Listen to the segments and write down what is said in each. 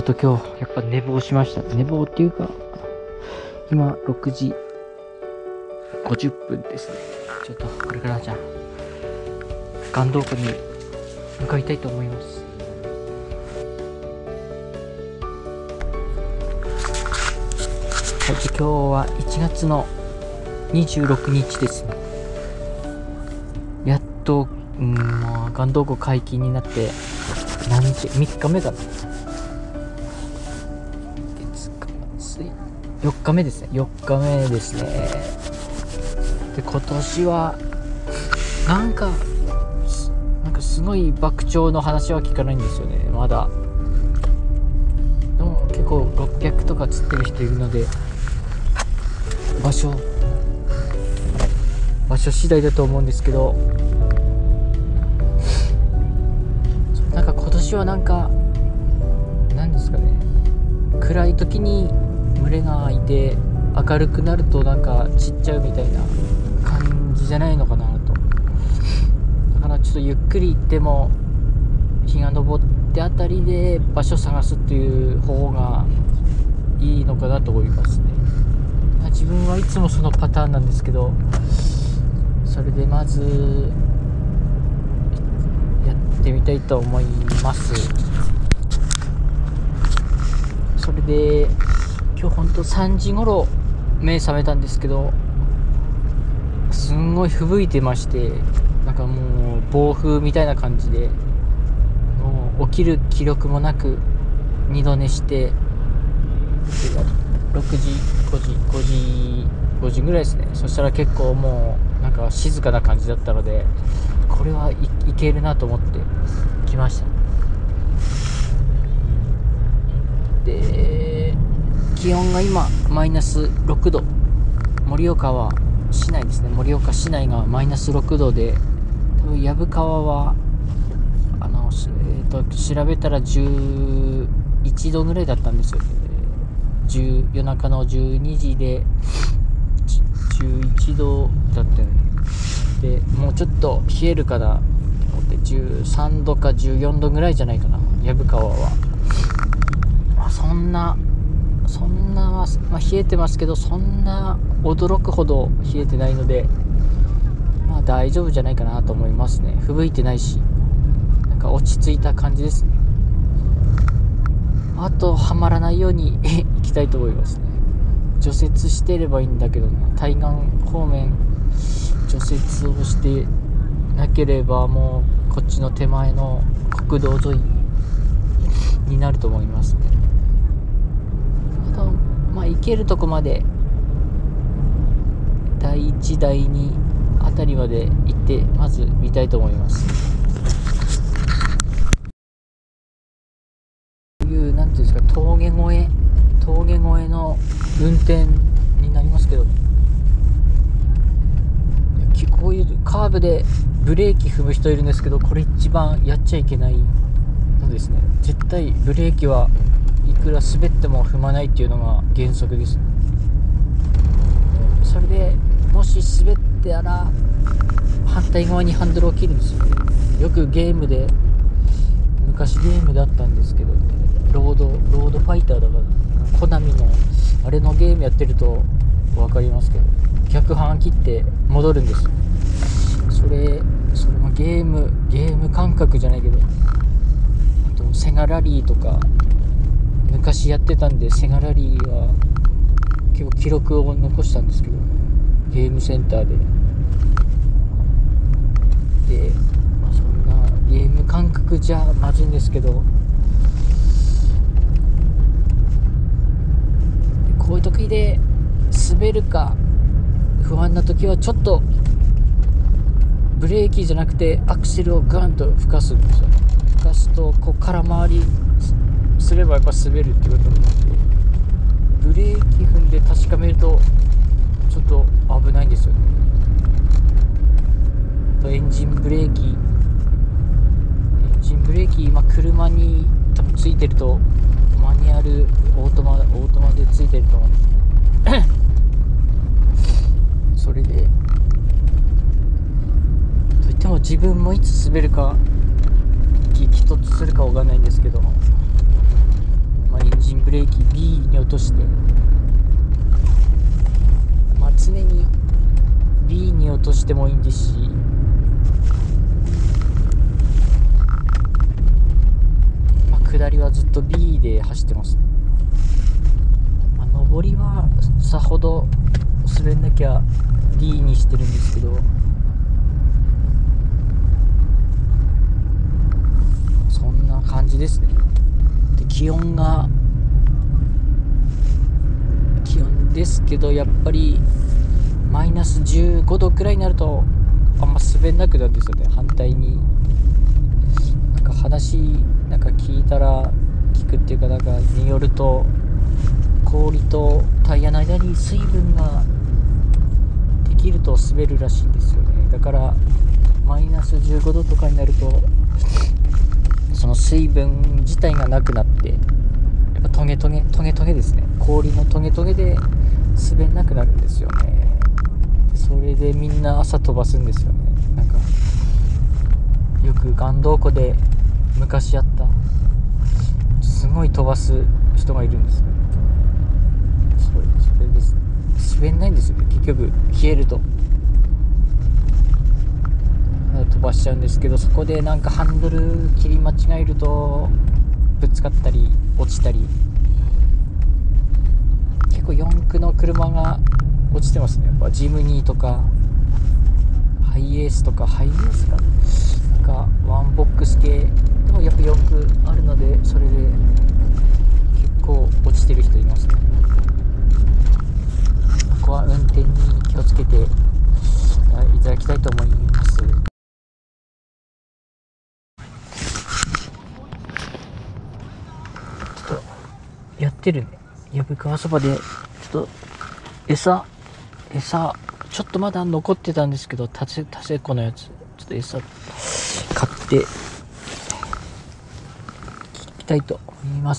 今日やっぱ寝坊しました。寝坊っていうか今6時50分ですね。ちょっとこれからじゃあ岩洞湖に向かいたいと思います。はい、今日は1月の26日ですね。やっともう岩洞湖解禁になって何日3日目だな。4日目ですね。4日目ですね。で今年はなんかすごい爆鳥の話は聞かないんですよね、まだ。でも結構600とか釣ってる人いるので、場所次第だと思うんですけど、なんか今年はなんですかね、暗い時に群れがいて明るくなると散っちゃうみたいな感じじゃないのかなと。だからちょっとゆっくり行っても日が昇ってあたりで場所探すっていう方がいいのかなと思いますね。自分はいつもそのパターンなんですけど、それでまずやってみたいと思います。それで今日ほんと3時頃目覚めたんですけど、すんごい吹雪いてまして、もう暴風みたいな感じで、もう起きる気力もなく二度寝して、6時5時ぐらいですね。そしたら結構もう静かな感じだったので、これはいけるなと思って来ました。で気温が今マイナス6度、盛岡市内ですね。盛岡市内がマイナス6度で、多分薮川は調べたら11度ぐらいだったんですよね。夜中の12時で11度だったよね。でもうちょっと冷えるかなと思って13度か14度ぐらいじゃないかな、薮川は。そんな、冷えてますけど、そんな驚くほど冷えてないので、大丈夫じゃないかなと思いますね。吹雪いてないし、落ち着いた感じですね。あとはまらないように行きたいと思いますね。除雪してればいいんだけどね、対岸方面除雪をしてなければ、もうこっちの手前の国道沿いになると思いますね。あと行けるとこまで第1第2あたりまで行ってまず見たいと思います。こういうなんていうんですか、峠越えの運転になりますけど、こういうカーブでブレーキ踏む人いるんですけど、これ一番やっちゃいけないのですね。絶対ブレーキはいくら滑っても踏まないっていうのが原則です。それでもし滑ってたら反対側にハンドルを切るんですよね。よく昔ゲームだったんですけどね、ロードファイターだからコナミのあれのゲームやってると分かりますけど、逆半切って戻るんですよ。それもゲーム感覚じゃないけど、あとセガラリーとか昔やってたんで、セガラリーは結構記録を残したんですけど、ゲームセンターでそんなゲーム感覚じゃまずいんですけど、こういう時で滑るか不安な時はちょっとブレーキじゃなくてアクセルをガンと吹かすんですよ。吹かすと空回りすればやっぱ滑るってことになって、ブレーキ踏んで確かめるとちょっと危ないんですよね。エンジンブレーキ、車に多分ついてると、マニュアルオートマでついてると思うんですそれでといっても自分もいつ滑るか激突するかわかんないんですけど、 落として、常に B に落としてもいいんですし、下りはずっと B で走ってますね。上りはさほど滑んなきゃ D にしてるんですけど、そんな感じですね。で、気温ですけど、やっぱりマイナス15度くらいになるとあんま滑んなくなるんですよね。反対になんか話聞いくっていうか、によると、氷とタイヤの間に水分ができると滑るらしいんですよね。だからマイナス15度とかになると、その水分自体がなくなって、やっぱトゲトゲですね。氷のトゲトゲで滑んなくなるんですよね。でそれでみんな朝飛ばすんですよね。よく岩洞湖で昔あったすごい飛ばす人がいるんですよ。それですね。滑んないんですよね。結局冷えると飛ばしちゃうんですけど、そこでハンドル切り間違えるとぶつかったり落ちたり、結構四駆の車が落ちてますね。やっぱジムニーとかハイエースかワンボックス系でもやっぱよくあるので、それで結構落ちてる人いますね。ここは運転に気をつけていただきたいと思います。ちょっとやってるね。薮川そばでちょっと餌ちょっとまだ残ってたんですけど、タセコのやつちょっと餌買っていきたいと思います。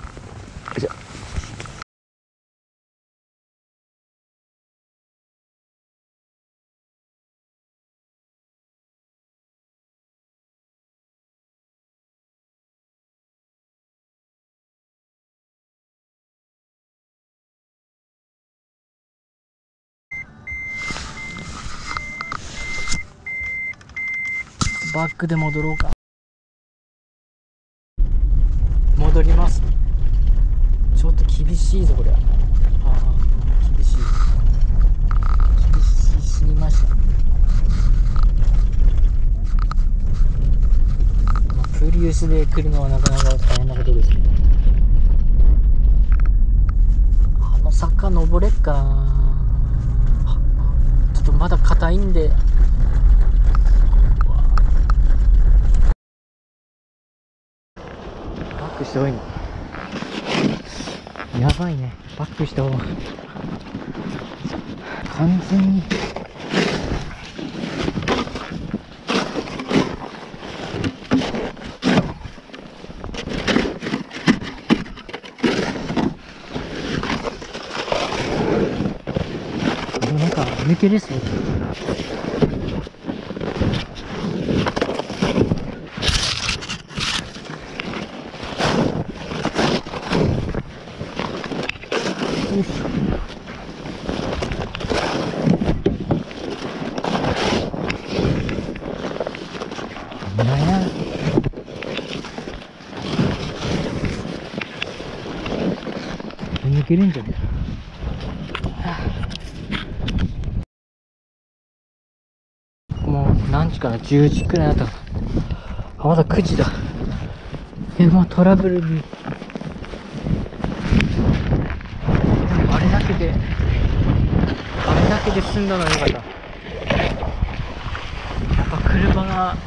バックで戻ろうか。戻ります。ちょっと厳しいぞこれは。厳しすぎました。プリウスで来るのはなかなか大変なことですね。坂登れっかな。ちょっとまだ硬いんで、バックした方がいいの。やばいね、バックした方が完全に抜けですね。よし。抜けるんじゃない？もう何時かな、10時くらいだった。まだ9時だ。もうトラブルに、あれだけで済んだのはよかった。やっぱ車が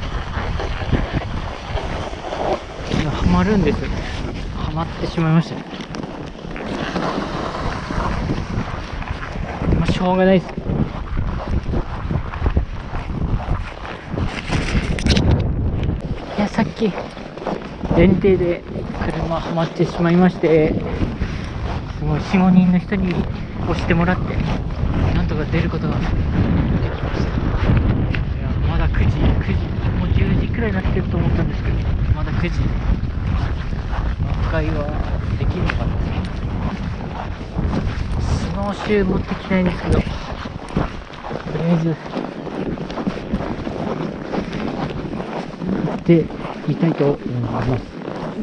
はまるんですよね。はまってしまいましたね。まあしょうがないです。いや、さっき電停で車はまってしまいまして、すごい 4,5 人の人に押してもらってなんとか出ることができました。いや、まだ9時、もう10時くらいになってると思ったんですけど、まだ9時、挽回はできるのかな。 脳臭持ってきたいんですけど、とりあえず行ってみたいと思います。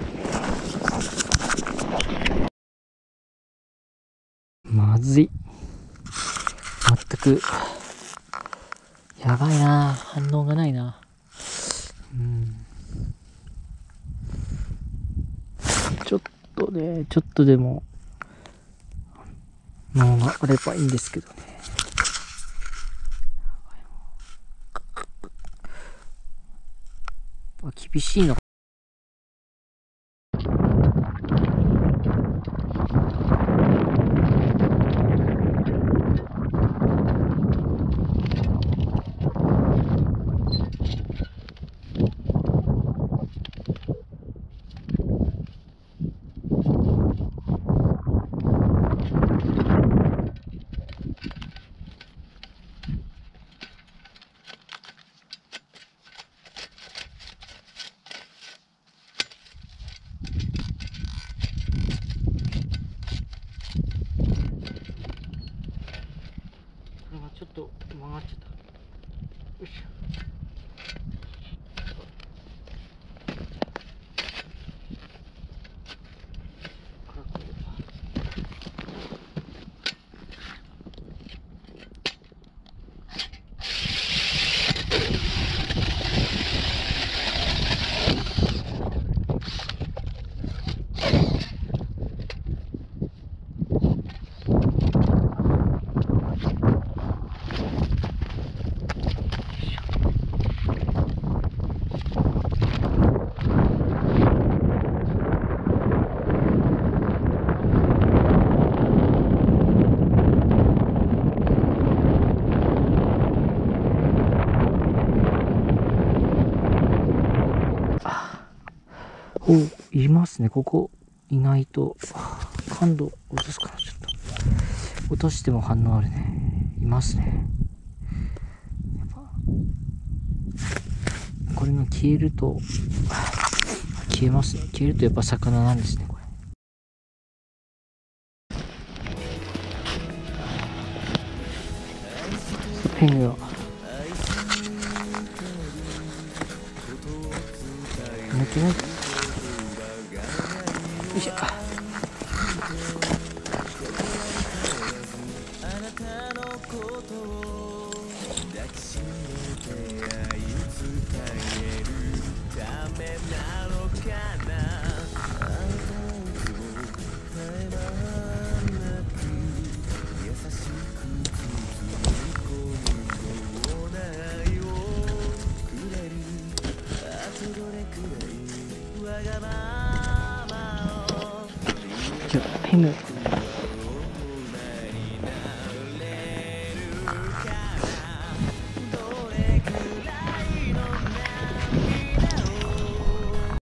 まずい。全くやばいな、反応がないな。ちょっとでも脳があればいいんですけどね。厳しいの。ちょっと曲がっちゃった。よいしょ。お、いますね。ここいないと感度落とすかな。ちょっと落としても反応あるね。いますね。やっぱこれが消えると消えますね。消えるとやっぱ魚なんですね、これ。ペンが抜けない。よいしょ。ペン